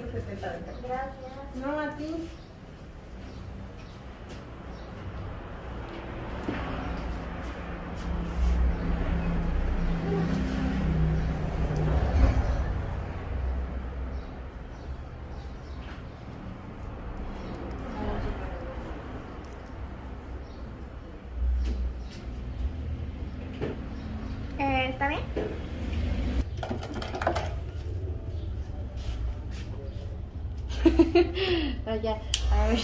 Gracias. No, a ti. ¿Está bien? Ya, a ver.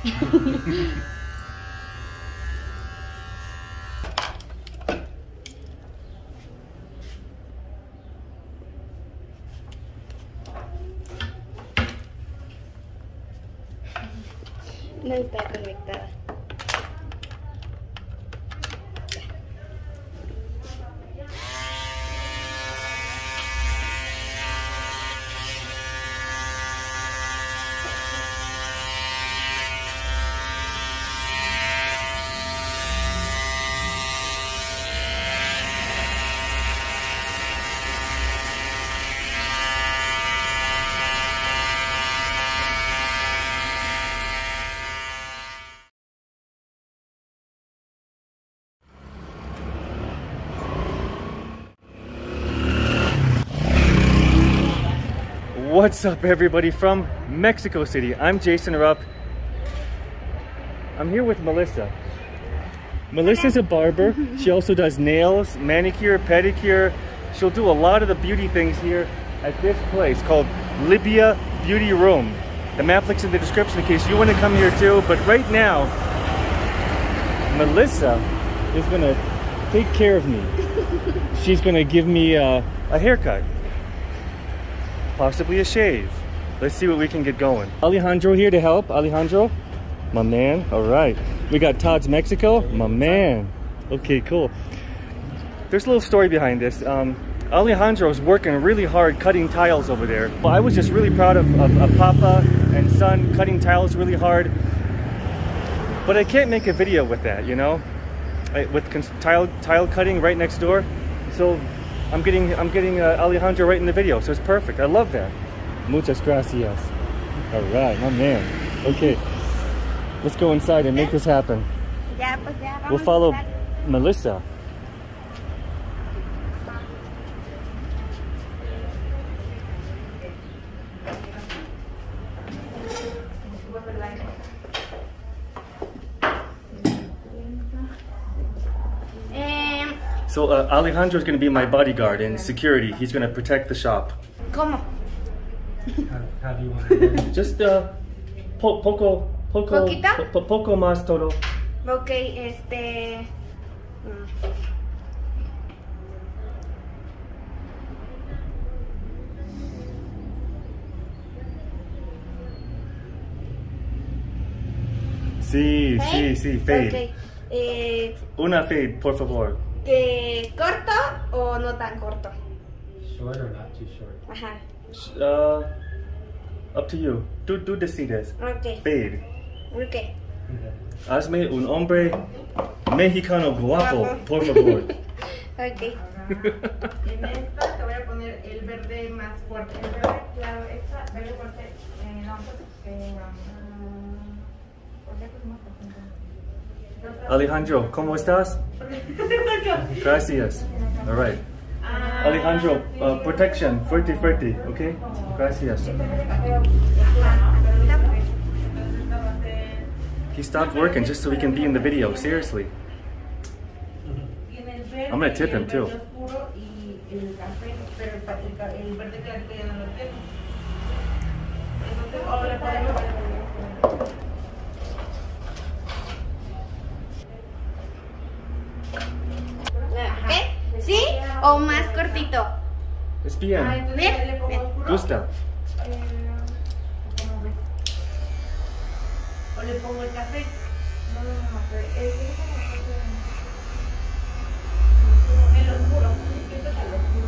No está conectada. What's up, everybody from Mexico City? I'm Jason Rupp. I'm here with Melissa. Melissa's a barber. She also does nails, manicure, pedicure. She'll do a lot of the beauty things here at this place called Lybi Beauty Room. The map link's in the description in case you want to come here too. But right now, Melissa is gonna take care of me. She's gonna give me a haircut. Possibly a shave. Let's see what we can get going. Alejandro here to help. Alejandro, my man. All right. We got Todd's Mexico, my man. Okay, cool. There's a little story behind this. Alejandro's working really hard cutting tiles over there. Well, I was just really proud of Papa and son cutting tiles really hard. But I can't make a video with that, you know, with tile cutting right next door. So I'm getting Alejandro right in the video, so it's perfect. I love that. Muchas gracias. All right, my man. Okay, let's go inside and make this happen. We'll follow Melissa. So Alejandro is going to be my bodyguard and security. He's going to protect the shop. ¿Cómo? How do you want to do it? Just poco más todo. Ok, Sí, sí, sí, fade. Okay. Una fade, por favor. ¿Corto o no tan corto? Short or not too short? Ajá. Up to you. Tú decides. Ok. Fade. Ok. Hazme un hombre mexicano guapo, por favor. Ok. En esta te voy a poner el verde más fuerte. El verde, claro, esta verde fuerte. No, Alejandro, ¿cómo estás? Gracias. All right. Alejandro, protection, fuerte, okay? Gracias. He stopped working just so we can be in the video, seriously. I'm gonna tip him too. ¿Qué? ¿Sí? ¿O más cortito? Es bien. Bien. Gusta. O le pongo el café. No, el oscuro. Siento que el oscuro.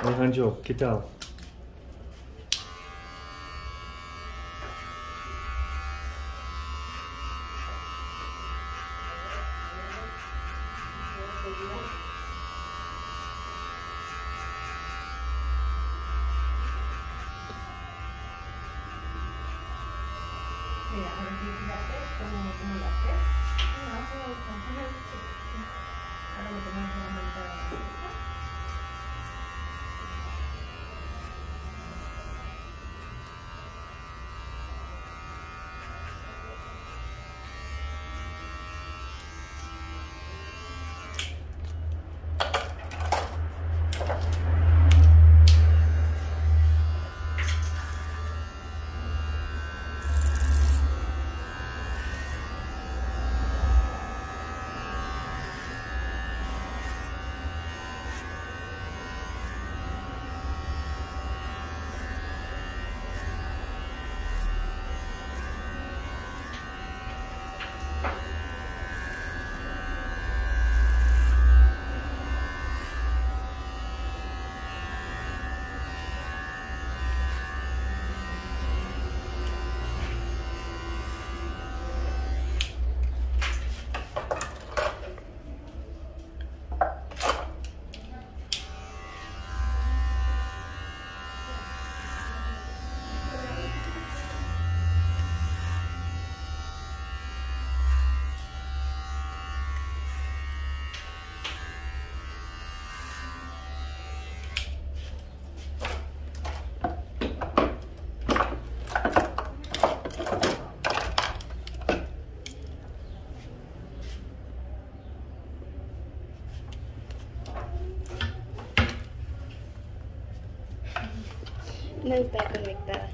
Alejandro, ¿qué tal? Mira, ahora sí, fíjate cómo lo haces. Ahora le ponemos la manta de la cabeza. No está conectada.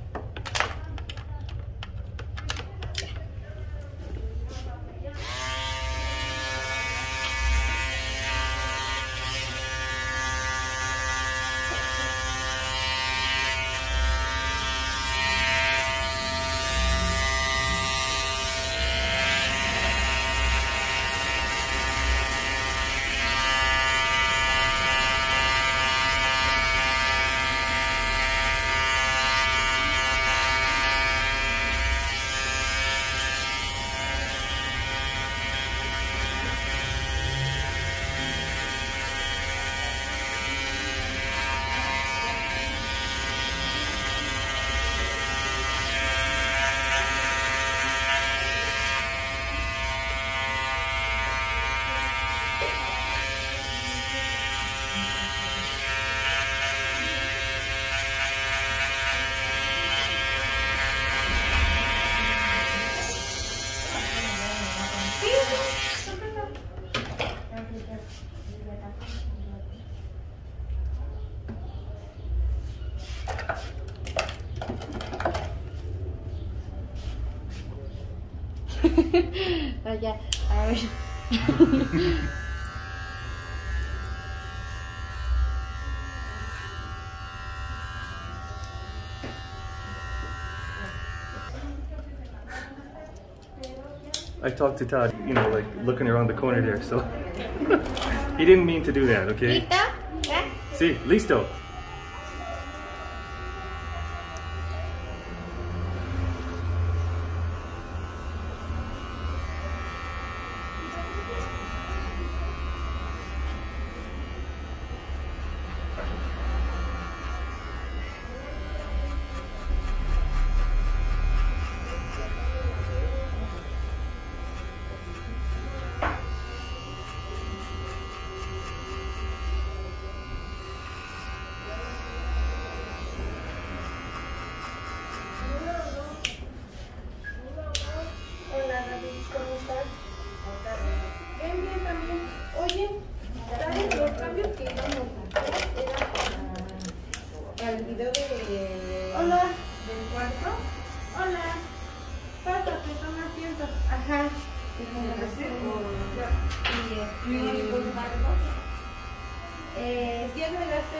Vaya, a ver. I talked to Todd, you know, like looking around the corner there, so he didn't mean to do that, okay? ¿Listo? ¿Ya? Sí, listo. El video de... Hola. Del cuarto. Hola. Pásate, toma asiento. Ajá. Si agregaste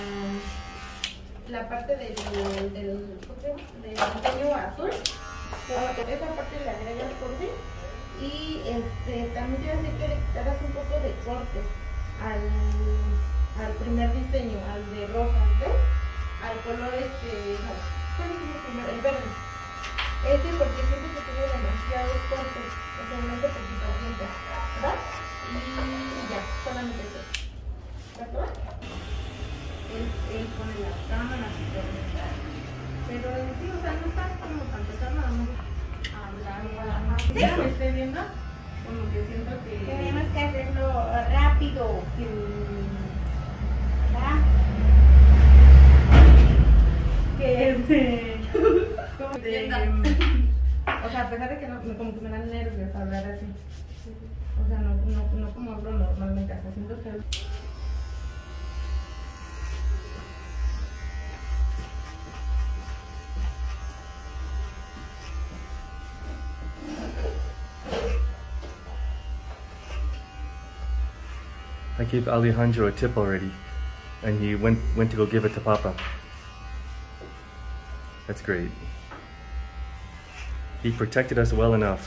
la parte del diseño azul, esa parte la agregas por sí. Y también te voy a decir que le hagas un poco de cortes al primer diseño, al de rosas, ¿ves? Al color ¿cuál es el primero? El verde. Ese porque siento que tiene demasiados cortes, o sea, no es de poquito tiempo, ¿verdad? Y ya, solamente eso. ¿De acuerdo? Él pone las cámaras y todo eso. Pero en sí, o sea, no está como para empezar nada más a hablar. Ya me estoy viendo, como que siento que... Tenemos que hacerlo rápido. ¿Verdad? Como que, o sea, a pesar de que no, como que me dan nervios hablar así. O sea, no como hablo normalmente, hasta siento que... I gave Alejandro a tip already, and he went to go give it to Papa. That's great. He protected us well enough.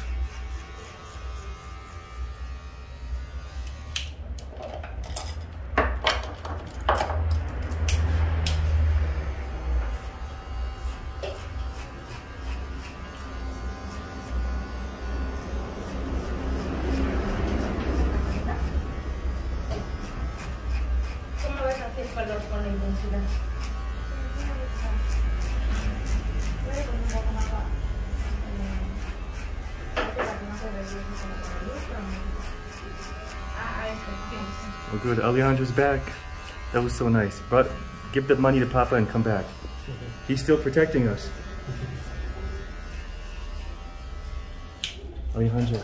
¿Cómo ves así el color con la intensidad? Oh good, Alejandro's back. That was so nice. But give the money to Papa and come back. He's still protecting us. Alejandro.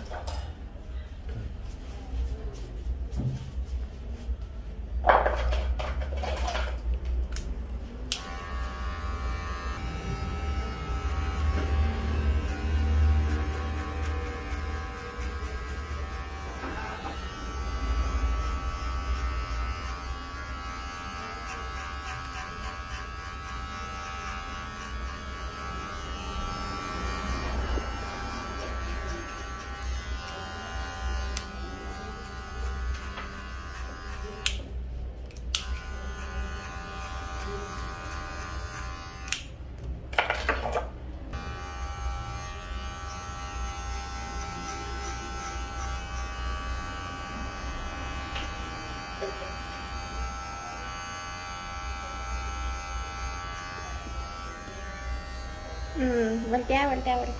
Voltea, voltea, voltea.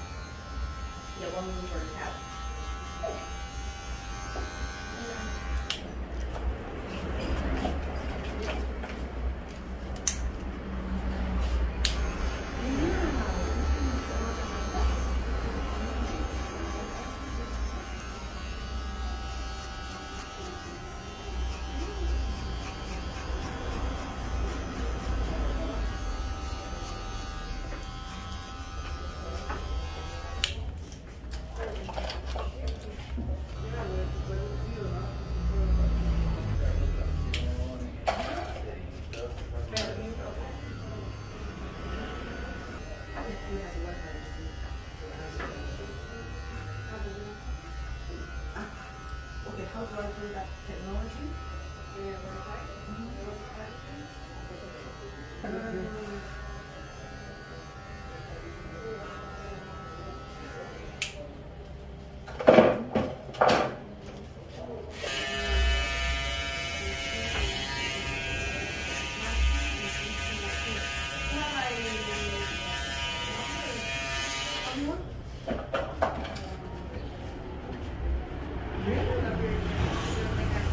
How do I do that technology?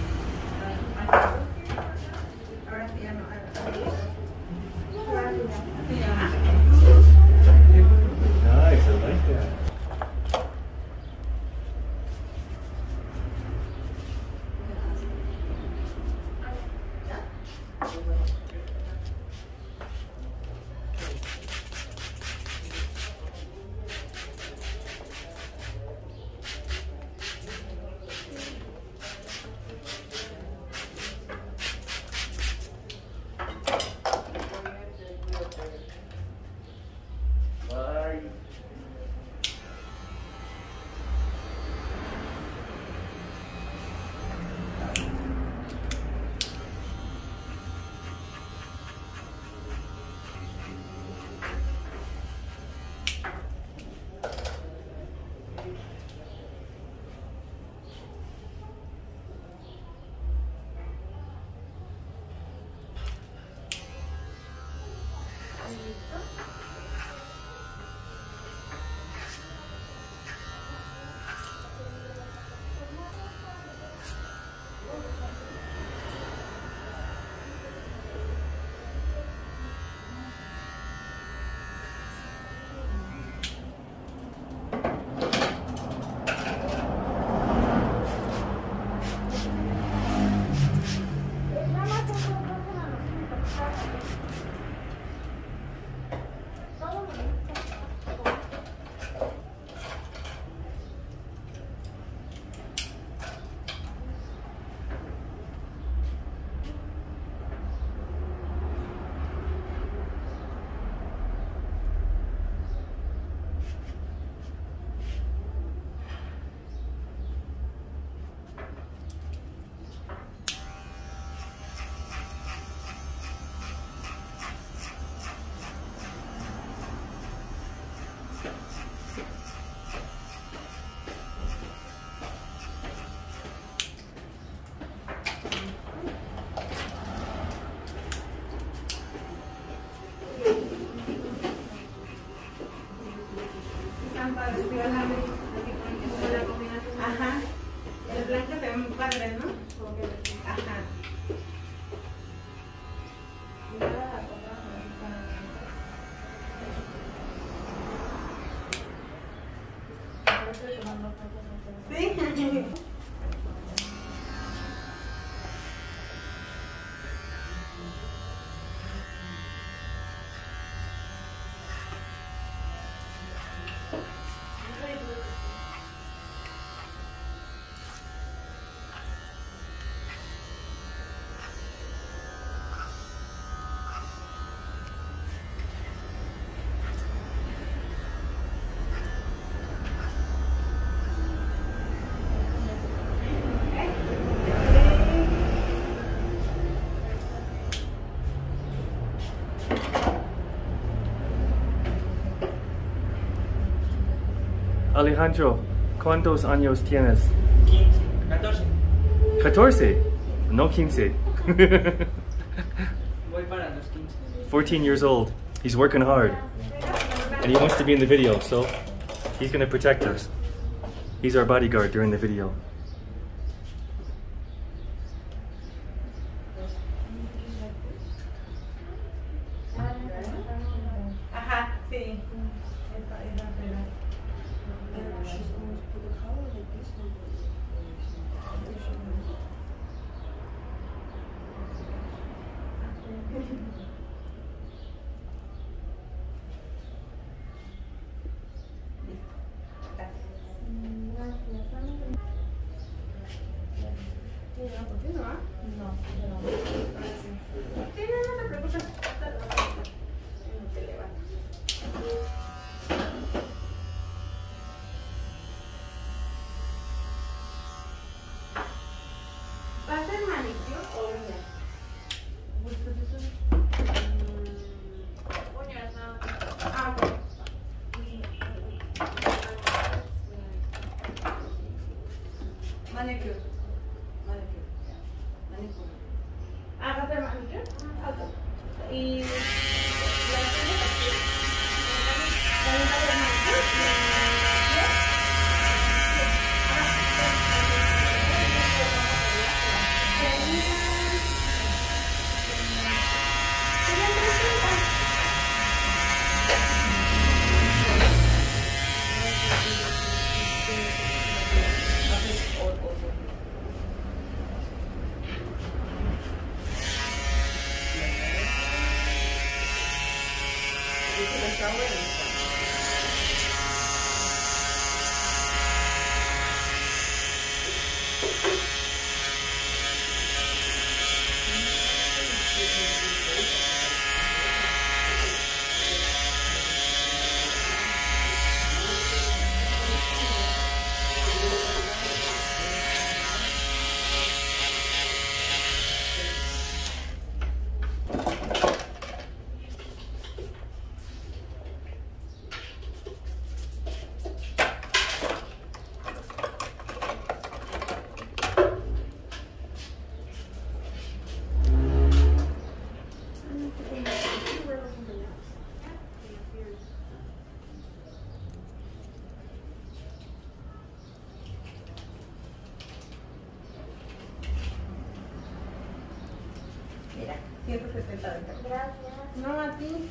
Ahora sí ya no. padres, ¿no? Ajá. Sí. Alejandro, ¿cuántos años tienes? 15, 14. 14. No 15. Voy para los 15. 14 years old. He's working hard. And he wants to be in the video, so he's going to protect us. He's our bodyguard during the video. Ajá, sí. ¿Va a ser manicure o uñas? Uñas, no. Ah, ok. Manicure. Manicure. Manicure. Ah, ¿va a ser manicure? Ok. Y las uñas aquí. ¿También va a ser manicure? Mira, 170. Gracias. No, a ti.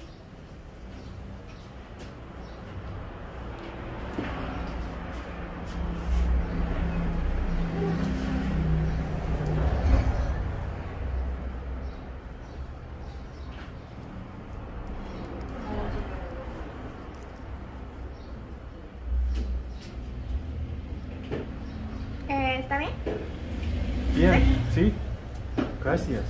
¿Está bien? Bien, sí. Gracias.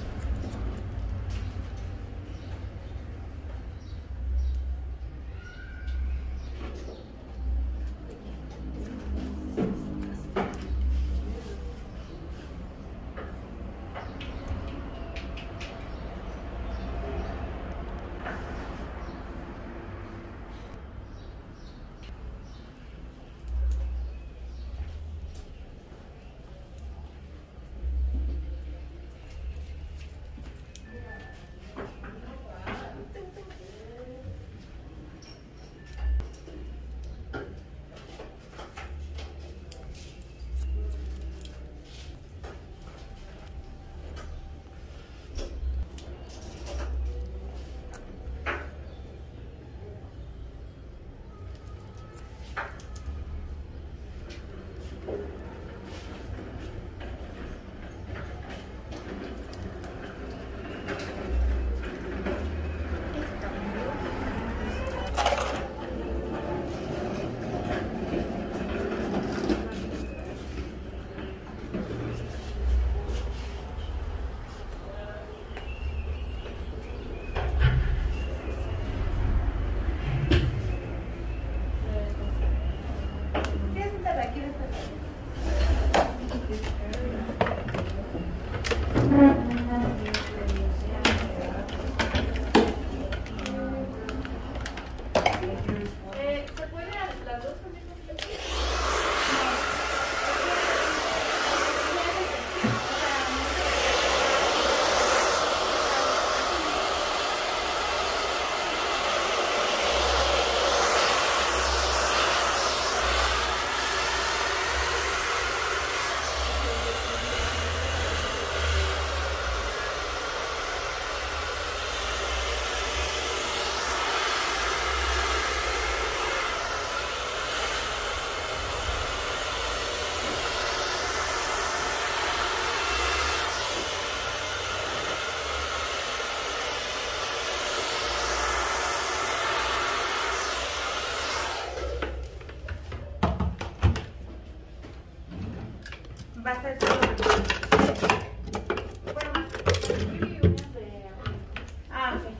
¿Se puede las dos con el pedicure? Va a ser todo. Bueno, ah, ok.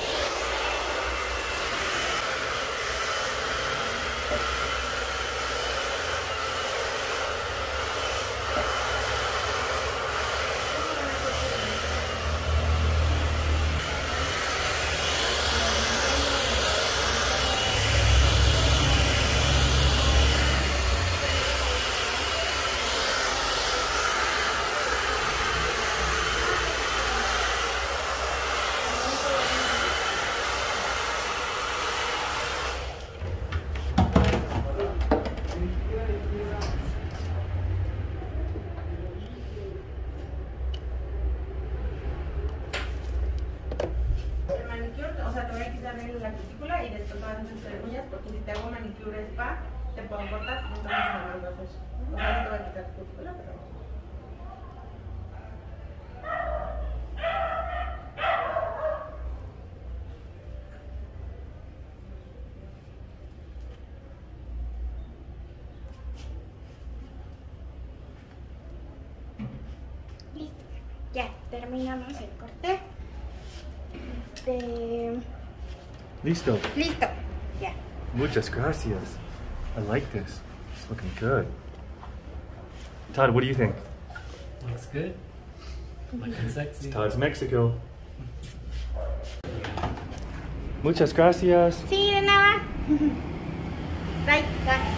O sea, te voy a quitar la cutícula y después vas a hacer uñas, porque si te hago manicure spa, te puedo cortar, entonces no me lo vas a hacer. O sea, no te voy a quitar la cutícula, pero... Listo. Ya, terminamos el corte. Listo. Listo. Ya. Muchas gracias. I like this. It's looking good. Todd, what do you think? Looks good. Looking sexy. Todd's Mexico. Muchas gracias. Sí, de nada. Bye. Bye.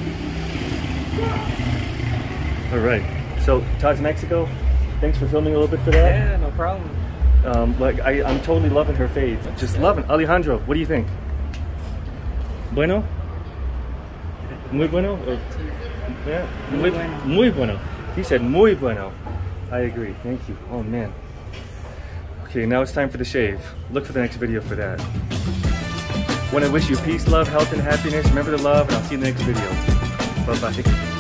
All right. So Todd's Mexico. Thanks for filming a little bit for that. Yeah, no problem. I'm totally loving her fade. Just loving. Alejandro, what do you think? Bueno? Muy bueno? Or, yeah. Muy bueno. He said muy bueno. I agree. Thank you. Oh man. Okay, now it's time for the shave. Look for the next video for that. Want to wish you peace, love, health, and happiness. Remember to love, and I'll see you in the next video. Bye-bye.